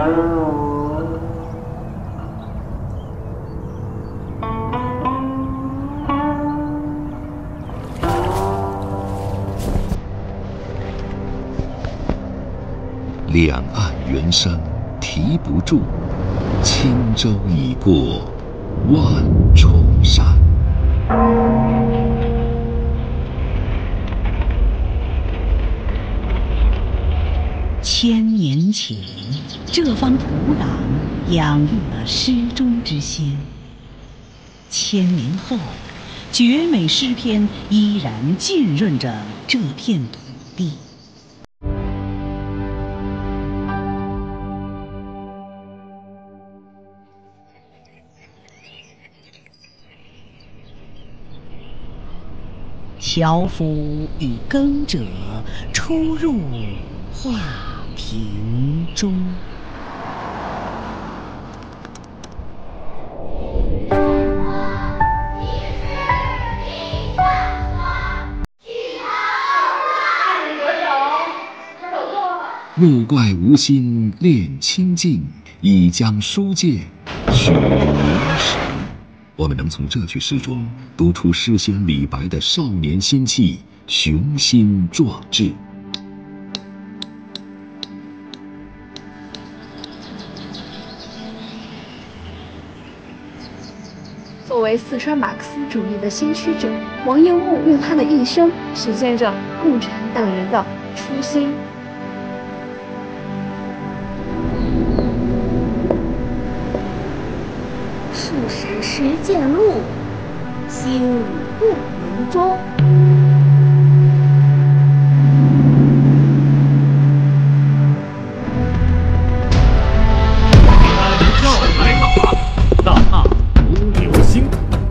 两岸猿声啼不住，轻舟已过万重山。 千年前，这方土壤养育了诗中之仙。千年后，绝美诗篇依然浸润着这片土地。樵夫与耕者出入画屏中。 莫怪无心恋清静，已将书剑取名时。我们能从这句诗中读出诗仙李白的少年心气、雄心壮志。 作为四川马克思主义的先驱者，王彦悟用他的一生实现着共产党人的初心。 数十实践路，心语不言中。 大踏如流星。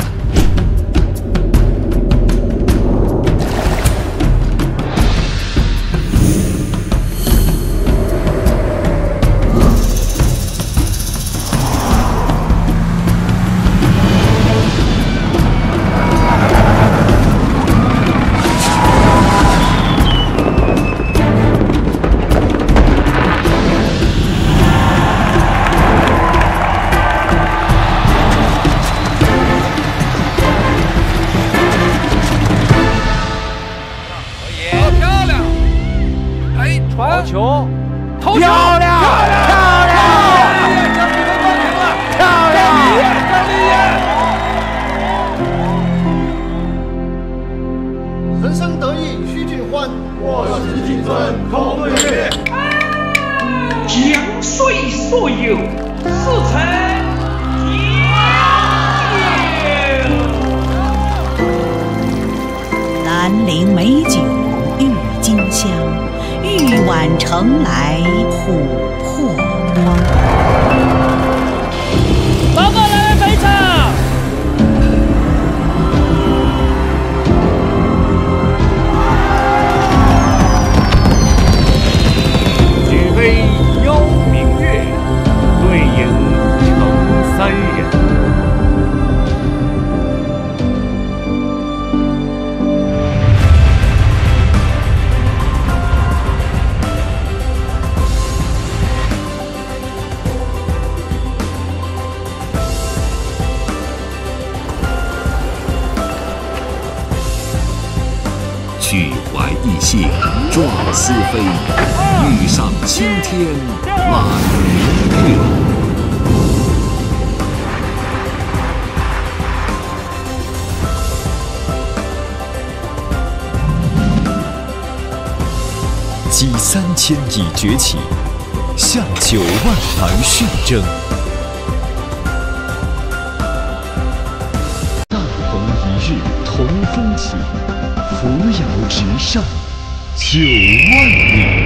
传球， 投球，漂亮，漂亮，漂亮，张立业， 人生得意须尽欢，我是金樽空对月。 江水所有，是称江南陵美酒郁金香，玉碗盛来琥珀光。 报告来人备场。 举杯邀明月，对影成三人。 举怀逸兴壮思飞，欲上青天满明月。 击3000已崛起，向9万而训征。大鹏一日同风起，扶摇直上9万里。